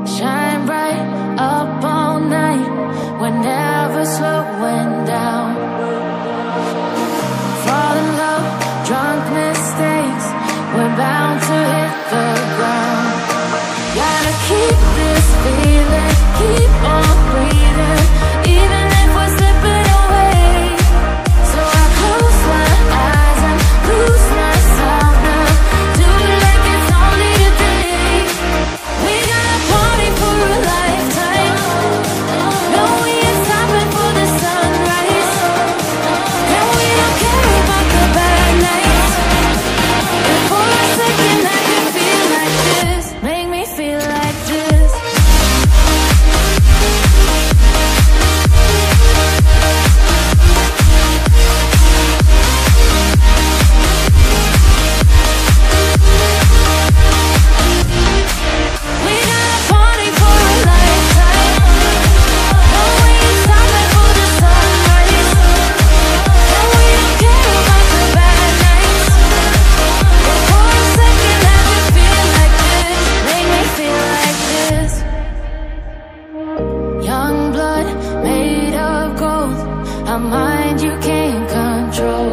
Shine bright up all night, we're never slowing down. Fall in love, drunk mistakes, we're bound to hit the ground. Gotta keep this feeling, keep on breathing, even if we're slipping away. So I close my eyes and lose myself now, do it like it's only today. We got a party for a lifetime, no, we ain't stopping for the sunrise, and we don't care about the bad nights. And for a second I can feel like this, make me feel like this. We got a party for a lifetime, no, we ain't stopping for the sunrise, and we don't care about the bad nights. And for a second I can feel like this, make me feel like this. Young blood made of gold, a mind you can't control.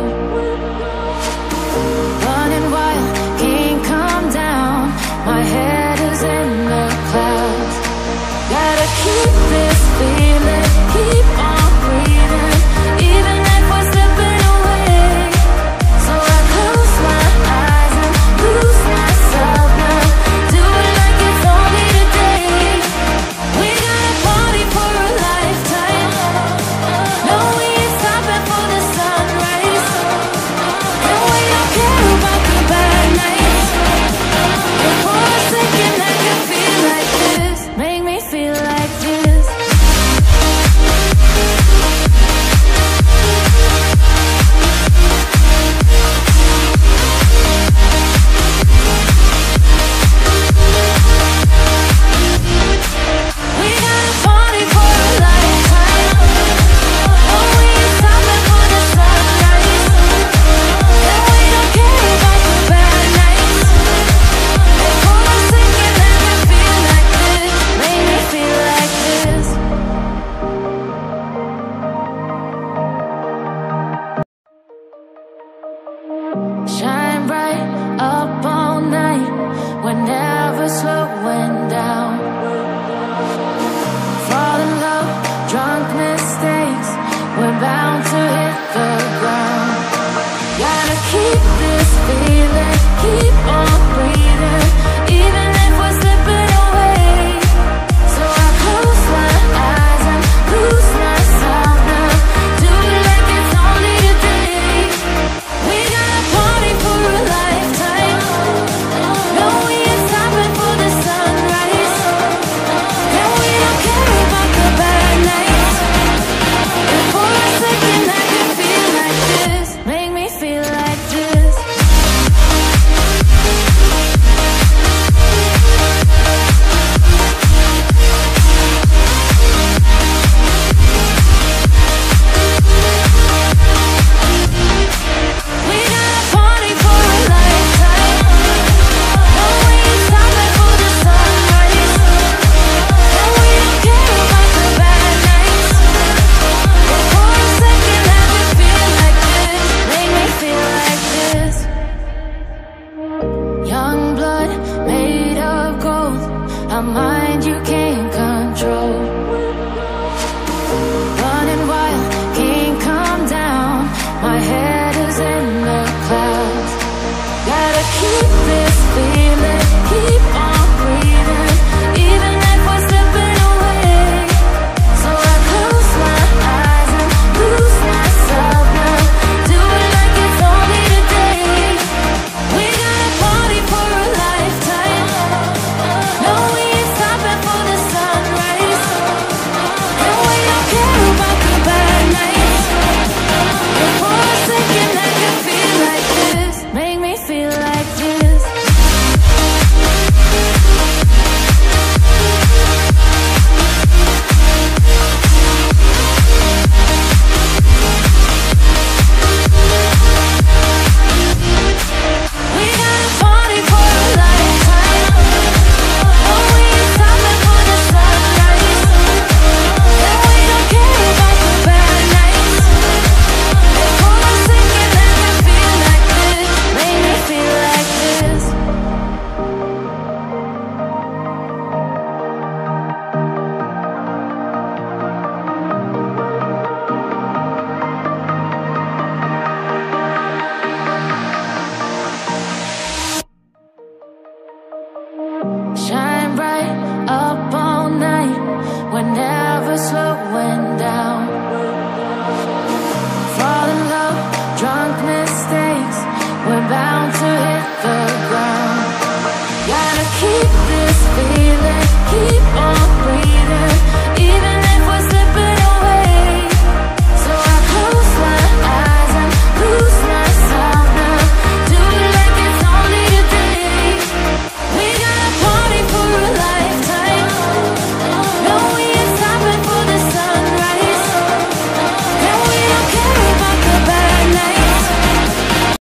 Running wild, can't come down, my head is in the clouds. Gotta keep this feeling, keep on breathing, even if we're slipping away. So I close my eyes and lose myself now, do it like it's only today. We got a party for a lifetime, no, we ain't stopping for the sunrise, and we don't care about the bad nights. And for a second I can feel like this, make me feel like this. shine bright up all night. We're never slowing down. Fall in love, drunk mistakes, we're bound to hit the ground. Gotta keep this feeling, keep on